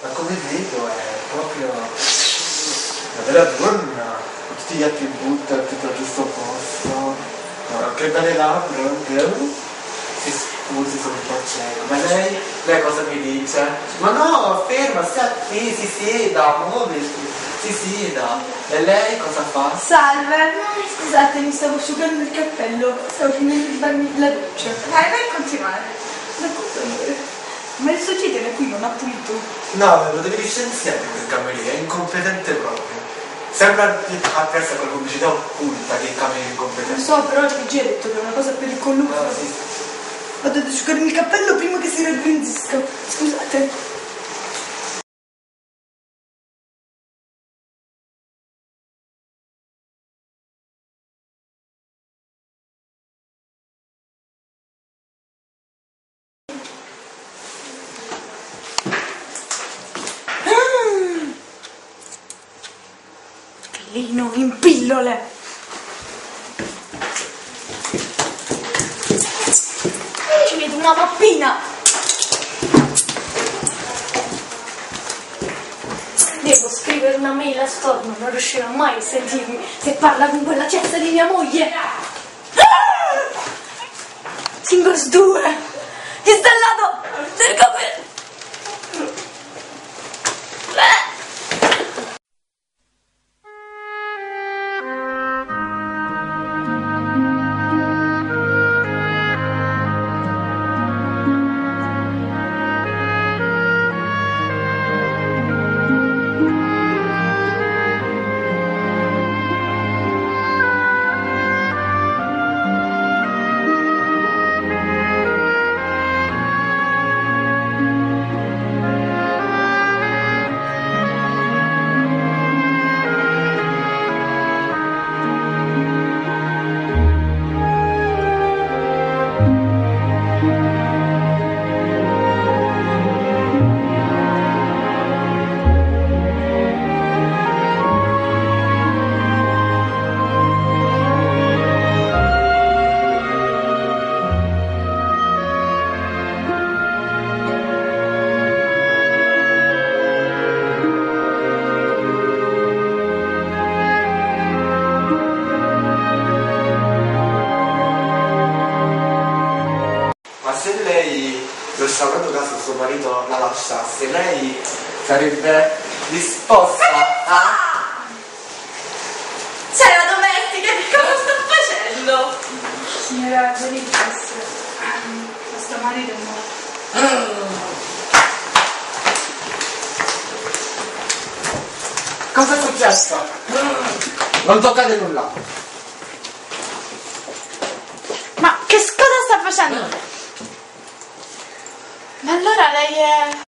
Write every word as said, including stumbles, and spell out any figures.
ma come vedo è proprio una bella donna, con tutti gli attributi al tutto al giusto posto, no, che belle labbra, vero? Si scusi, sono un po' cieco, ma lei, lei cosa mi dice? Ma no, ferma, stia qui, si sieda, muoviti, si sieda. E lei cosa fa? Salve, scusate, mi stavo asciugando il cappello, stavo finendo di farmi la doccia. Vai, vai a continuare. Da cosa? Ma il società qui non ha pulito. No, lo devi licenziare quel cameriere, è incompetente proprio. Sembra appressa quella pubblicità occulta che il cameriere è incompetente. Lo so, però il P G ha detto che è una cosa pericolosa. No, sì. Vado ad asciugarmi il cappello prima che si raggrinzisca. Scusate. Pillino in pillole. Ci vedo una pappina. Devo scrivere una mail a Storm, non riuscirà mai a sentirmi se parla con quella cesta di mia moglie. Timbers due, installato del capello. Se lei, per salvato caso suo marito la lasciasse, lei sarebbe disposta a... C'è la domestica, che cosa sta facendo? Signora Benitez, questo marito è morto. Cosa è successo? Non toccate nulla. Ma che cosa sta facendo? Ma allora lei è...